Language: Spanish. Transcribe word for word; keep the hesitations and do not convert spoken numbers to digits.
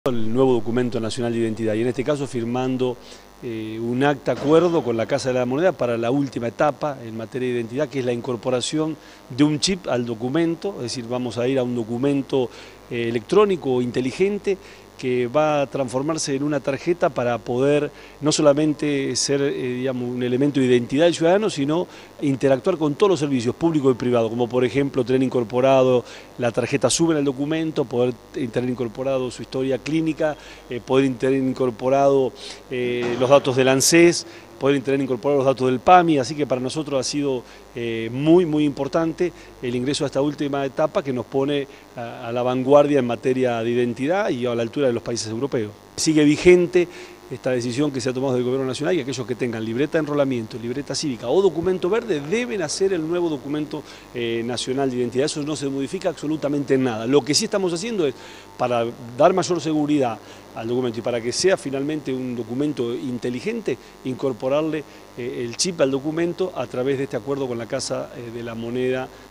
El nuevo documento nacional de identidad y en este caso firmando eh, un acta acuerdo con la Casa de la Moneda para la última etapa en materia de identidad, que es la incorporación de un chip al documento, es decir, vamos a ir a un documento eh, electrónico o inteligente que va a transformarse en una tarjeta para poder no solamente ser eh, digamos, un elemento de identidad del ciudadano, sino interactuar con todos los servicios públicos y privados, como por ejemplo tener incorporado la tarjeta SUBE en el documento, poder tener incorporado su historia clínica, eh, poder tener incorporado eh, los datos del ANSES, poder tener incorporados los datos del PAMI, así que para nosotros ha sido eh, muy, muy importante el ingreso a esta última etapa que nos pone a, a la vanguardia en materia de identidad y a la altura de los países europeos. Sigue vigente esta decisión que se ha tomado del Gobierno Nacional y aquellos que tengan libreta de enrolamiento, libreta cívica o documento verde deben hacer el nuevo documento eh, nacional de identidad. Eso no se modifica absolutamente en nada. Lo que sí estamos haciendo es, para dar mayor seguridad al documento y para que sea finalmente un documento inteligente, incorporarle eh, el chip al documento a través de este acuerdo con la Casa eh, de la Moneda